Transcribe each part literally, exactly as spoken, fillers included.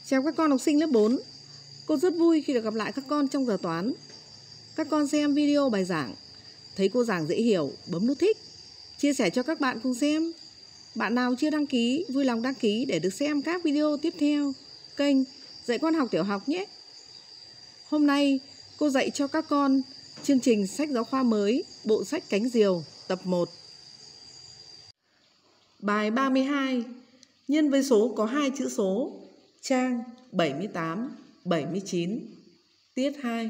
Chào các con học sinh lớp bốn. Cô rất vui khi được gặp lại các con trong giờ toán. Các con xem video bài giảng, thấy cô giảng dễ hiểu, bấm nút thích, chia sẻ cho các bạn cùng xem. Bạn nào chưa đăng ký, vui lòng đăng ký để được xem các video tiếp theo kênh Dạy Con Học Tiểu Học nhé. Hôm nay cô dạy cho các con chương trình sách giáo khoa mới, bộ sách Cánh Diều, tập một. Bài ba mươi hai. Nhân với số có hai chữ số. Trang bảy mươi tám, bảy mươi chín. Tiết hai.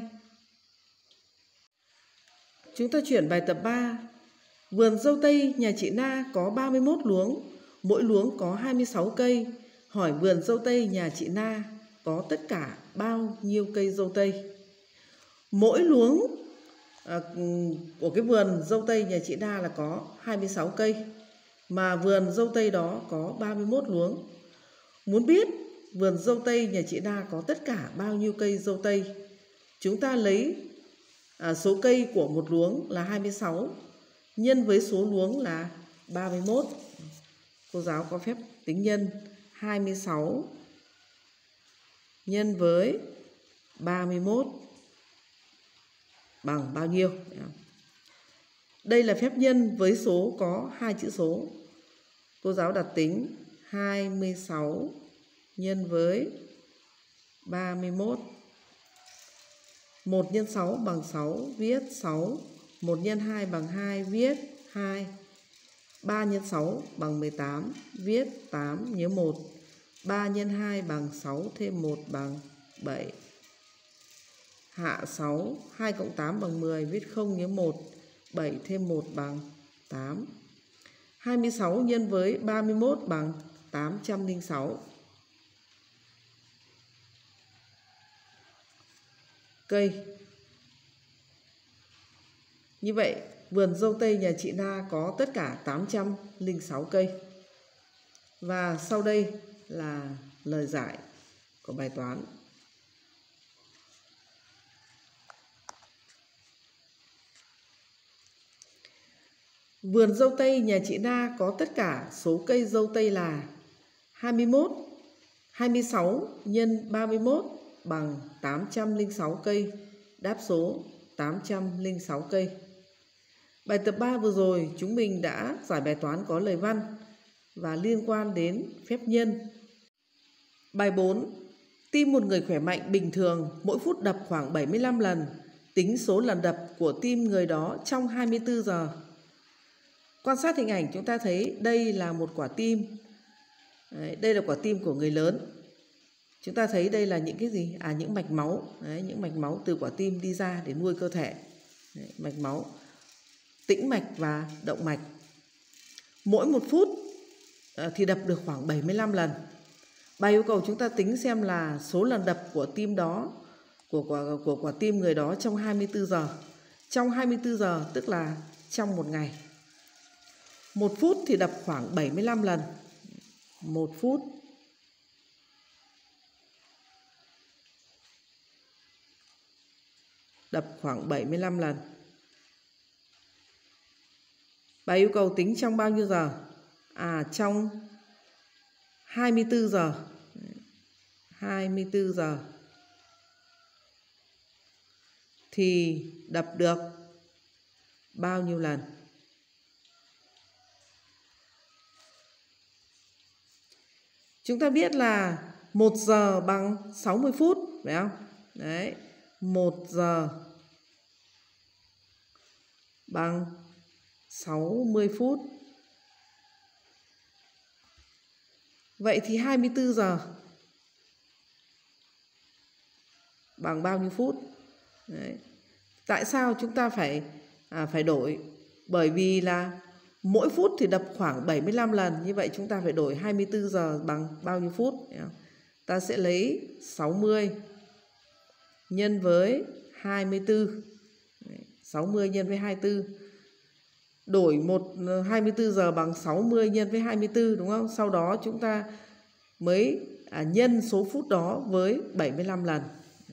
Chúng ta chuyển bài tập ba. Vườn dâu tây nhà chị Na có ba mươi mốt luống, mỗi luống có hai mươi sáu cây. Hỏi vườn dâu tây nhà chị Na có tất cả bao nhiêu cây dâu tây? Mỗi luống à, của cái vườn dâu tây nhà chị Na là có hai mươi sáu cây, mà vườn dâu tây đó có ba mươi mốt luống. Muốn biết vườn dâu tây nhà chị Na có tất cả bao nhiêu cây dâu tây, chúng ta lấy à, số cây của một luống là hai mươi sáu nhân với số luống là ba mươi mốt. Cô giáo có phép tính nhân. Hai mươi sáu nhân với ba mươi mốt bằng bao nhiêu? Đây là phép nhân với số có hai chữ số. Cô giáo đặt tính hai mươi sáu nhân với ba mươi mốt. một nhân sáu bằng sáu, viết sáu. một nhân hai bằng hai, viết hai. ba nhân sáu bằng mười tám, viết tám, nhớ một. ba nhân hai bằng sáu, thêm một bằng bảy. Hạ sáu, hai cộng tám bằng mười, viết không, nhớ một. bảy thêm một bằng tám. hai mươi sáu nhân với ba mươi mốt bằng tám trăm lẻ sáu. Cây. Như vậy, vườn dâu tây nhà chị Na có tất cả tám trăm lẻ sáu cây. Và sau đây là lời giải của bài toán. Vườn dâu tây nhà chị Na có tất cả số cây dâu tây là hai mươi mốt. hai mươi sáu nhân ba mươi mốt bằng tám trăm lẻ sáu cây. Đáp số tám trăm lẻ sáu cây. Bài tập ba vừa rồi chúng mình đã giải bài toán có lời văn và liên quan đến phép nhân. Bài bốn. Tim một người khỏe mạnh bình thường mỗi phút đập khoảng bảy mươi lăm lần. Tính số lần đập của tim người đó trong hai mươi tư giờ. Quan sát hình ảnh chúng ta thấy đây là một quả tim. Đấy, đây là quả tim của người lớn. Chúng ta thấy đây là những cái gì? À, những mạch máu. Đấy, những mạch máu từ quả tim đi ra để nuôi cơ thể. Đấy, mạch máu tĩnh mạch và động mạch. Mỗi một phút à, thì đập được khoảng bảy mươi lăm lần. Bài yêu cầu chúng ta tính xem là số lần đập của tim đó, của quả, của quả tim người đó trong hai mươi tư giờ. Trong hai mươi tư giờ tức là trong một ngày. Một phút thì đập khoảng bảy mươi lăm lần. Một phút đập khoảng bảy mươi lăm lần. Bài yêu cầu tính trong bao nhiêu giờ? À, trong hai mươi tư giờ. hai mươi tư giờ thì đập được bao nhiêu lần? Chúng ta biết là một giờ bằng sáu mươi phút, phải không? Đấy, một giờ bằng sáu mươi phút. Vậy thì hai mươi tư giờ bằng bao nhiêu phút? Đấy. Tại sao chúng ta phải à, phải đổi? Bởi vì là mỗi phút thì đập khoảng bảy mươi lăm lần. Như vậy chúng ta phải đổi hai mươi tư giờ bằng bao nhiêu phút? Ta sẽ lấy sáu mươi nhân với hai mươi tư. sáu mươi nhân với hai mươi tư. Đổi một hai mươi tư giờ bằng sáu mươi nhân với hai mươi tư, đúng không? Sau đó chúng ta mới à, nhân số phút đó với bảy mươi lăm lần.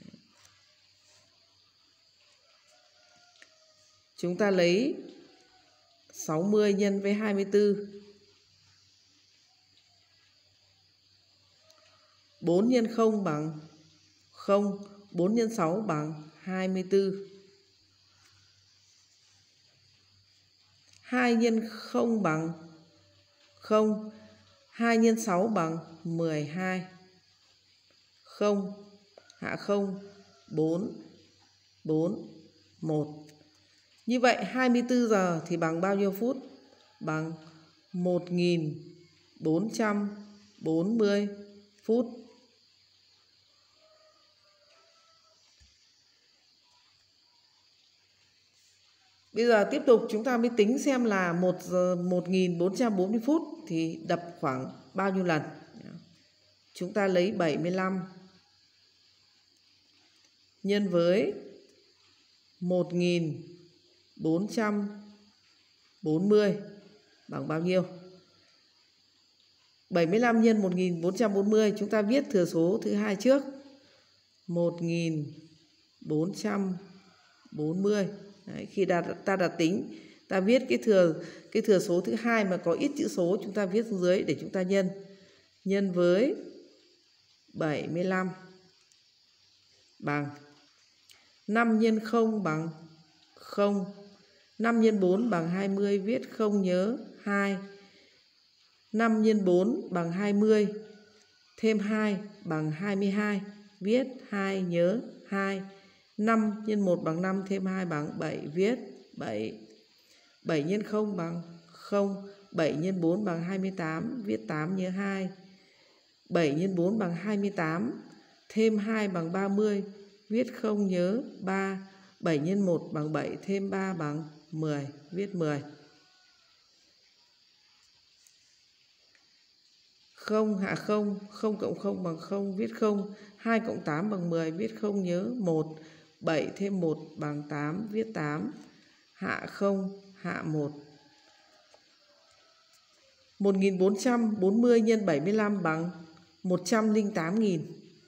Chúng ta lấy sáu mươi nhân với hai mươi tư bốn nhân không bằng không. bốn nhân sáu bằng hai mươi tư. hai nhân không bằng không. hai nhân sáu bằng mười hai. không hạ không bốn. bốn một. Như vậy hai mươi tư giờ thì bằng bao nhiêu phút? Bằng một nghìn bốn trăm bốn mươi phút. Bây giờ tiếp tục chúng ta mới tính xem là một giờ một nghìn bốn trăm bốn mươi phút thì đập khoảng bao nhiêu lần. Chúng ta lấy bảy mươi lăm nhân với một nghìn bốn trăm bốn mươi bằng bao nhiêu? bảy mươi lăm nhân một nghìn bốn trăm bốn mươi, chúng ta viết thừa số thứ hai trước. một nghìn bốn trăm bốn mươi. Đấy, khi đặt, ta đặt tính, ta viết cái thừa cái thừa số thứ hai mà có ít chữ số chúng ta viết xuống dưới để chúng ta nhân. Nhân với bảy mươi lăm bằng năm nhân không bằng không. năm nhân bốn bằng hai mươi, viết không nhớ hai. năm nhân bốn bằng hai mươi, thêm hai bằng hai mươi hai, viết hai nhớ hai. năm nhân một bằng năm, thêm hai bằng bảy, viết bảy. bảy nhân không bằng không. bảy nhân bốn bằng hai mươi tám, viết tám nhớ hai. bảy nhân bốn bằng hai mươi tám, thêm hai bằng ba mươi, viết không nhớ ba. bảy nhân một bằng bảy, thêm ba bằng mười, viết mười. không hạ không, không cộng không bằng không, viết không. hai cộng tám bằng mười, viết không nhớ một. bảy thêm một bằng tám, viết tám. Hạ không, hạ một. một nghìn bốn trăm bốn mươi nhân bảy mươi lăm bằng một trăm lẻ tám nghìn.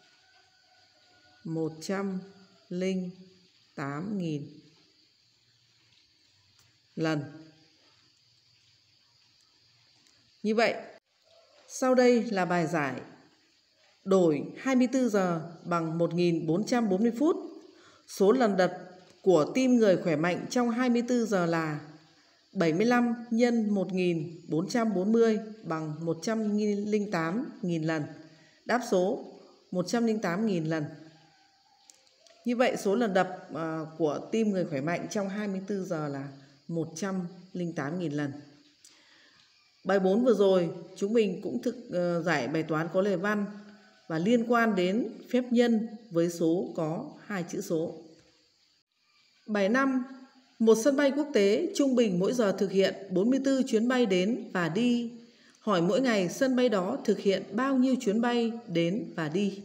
một trăm lẻ tám nghìn lần. Như vậy, sau đây là bài giải. Đổi hai mươi tư giờ bằng một nghìn bốn trăm bốn mươi phút. Số lần đập của tim người khỏe mạnh trong hai mươi tư giờ là bảy mươi lăm nhân một nghìn bốn trăm bốn mươi bằng một trăm lẻ tám nghìn lần. Đáp số một trăm lẻ tám nghìn lần. Như vậy số lần đập uh, của tim người khỏe mạnh trong hai mươi tư giờ là một trăm lẻ tám nghìn lần. Bài bốn vừa rồi chúng mình cũng thực uh, giải bài toán có lời văn và liên quan đến phép nhân với số có hai chữ số. Bài năm. Một sân bay quốc tế trung bình mỗi giờ thực hiện bốn mươi tư chuyến bay đến và đi. Hỏi mỗi ngày sân bay đó thực hiện bao nhiêu chuyến bay đến và đi?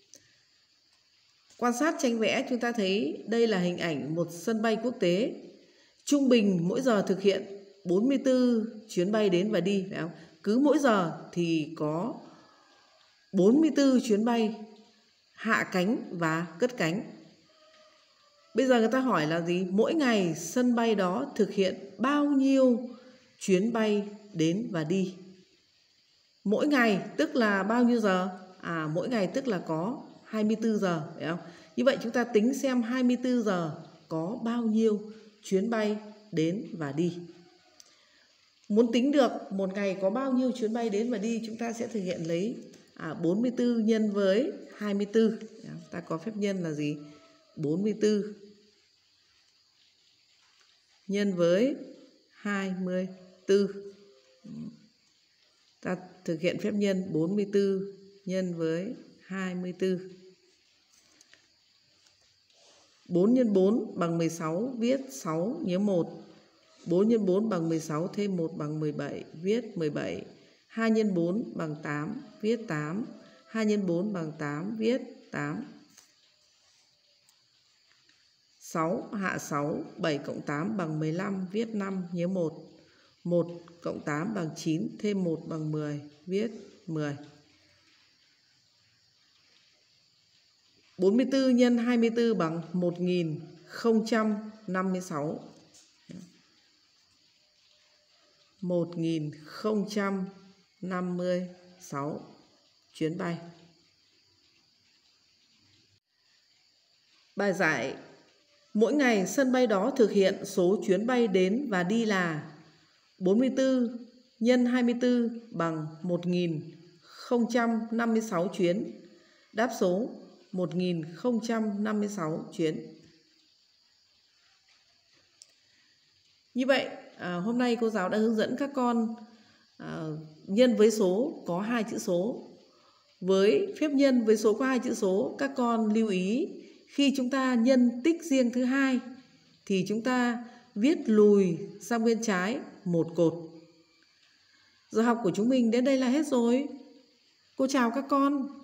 Quan sát tranh vẽ chúng ta thấy đây là hình ảnh một sân bay quốc tế. Trung bình mỗi giờ thực hiện bốn mươi tư chuyến bay đến và đi. Phải không? Cứ mỗi giờ thì có bốn mươi tư chuyến bay hạ cánh và cất cánh. Bây giờ người ta hỏi là gì? Mỗi ngày sân bay đó thực hiện bao nhiêu chuyến bay đến và đi? Mỗi ngày tức là bao nhiêu giờ? À, mỗi ngày tức là có hai mươi tư giờ, phải không? Như vậy chúng ta tính xem hai mươi tư giờ có bao nhiêu chuyến bay đến và đi. Muốn tính được một ngày có bao nhiêu chuyến bay đến và đi, chúng ta sẽ thực hiện lấy à, bốn mươi tư nhân với hai mươi tư. Ta có phép nhân là gì? bốn mươi tư nhân với hai mươi tư. Ta thực hiện phép nhân bốn mươi tư nhân với hai mươi tư. bốn nhân bốn bằng mười sáu, viết sáu nhớ một. bốn nhân bốn bằng mười sáu, thêm một bằng mười bảy, viết mười bảy. hai nhân bốn bằng tám, viết tám. hai nhân bốn bằng tám, viết tám. sáu hạ sáu, bảy cộng tám bằng mười lăm, viết năm nhớ một. một cộng tám bằng chín, thêm một bằng mười, viết mười. bốn mươi tư nhân hai mươi tư bằng một nghìn không trăm năm mươi sáu. một nghìn không trăm năm mươi sáu chuyến bay. Bài giải: mỗi ngày sân bay đó thực hiện số chuyến bay đến và đi là bốn mươi tư nhân hai mươi tư bằng một nghìn không trăm năm mươi sáu chuyến. Đáp số một nghìn không trăm năm mươi sáu chuyến. Như vậy, à, hôm nay cô giáo đã hướng dẫn các con à, nhân với số có hai chữ số. Với phép nhân với số có hai chữ số, các con lưu ý khi chúng ta nhân tích riêng thứ hai thì chúng ta viết lùi sang bên trái một cột. Giờ học của chúng mình đến đây là hết rồi. Cô chào các con.